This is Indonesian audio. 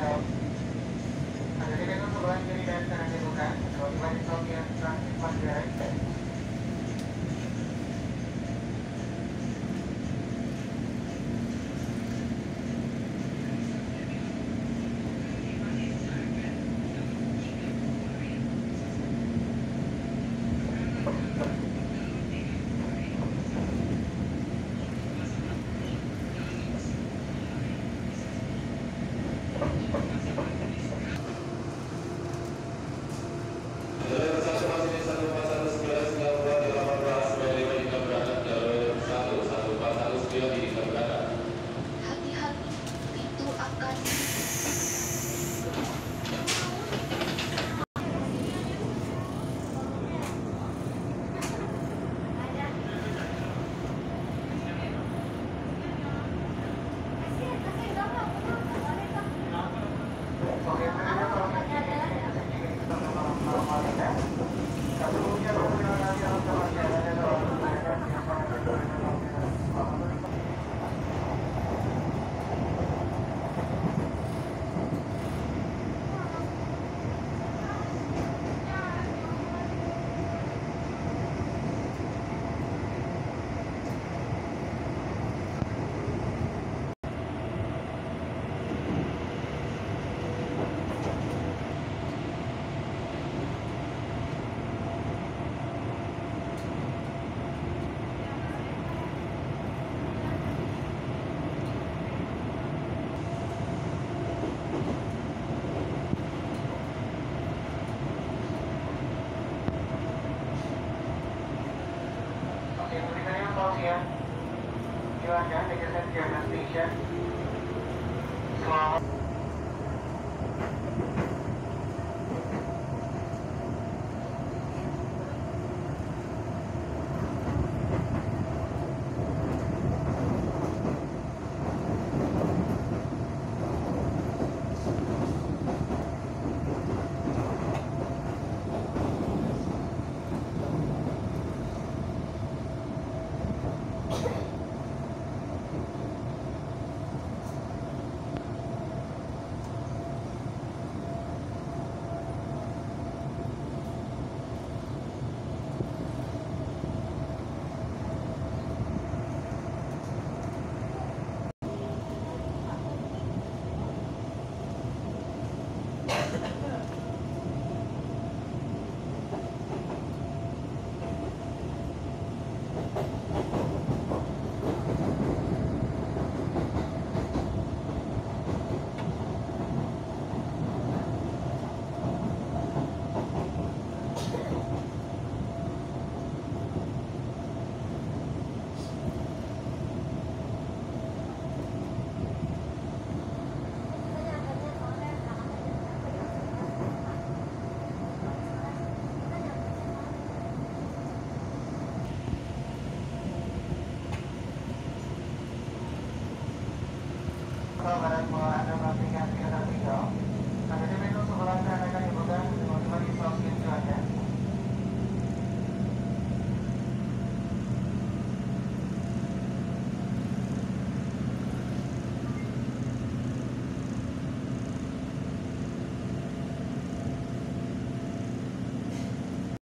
Jadi itu sebelah kiri dan kanan dibuka. Kalau di Tokyo Transit Mandiri. Hati-hati, itu akan Oke, sebenarnya kalau sebelumnya terima kasih atas perhatiannya. Oke, berikutnya Tokyo. Silakan dekat Jakarta Station. Selamat. Barat bahwa Anda aplikasi Anda tinggal. Nah, jadi menu sebelah kanan akan dibuka.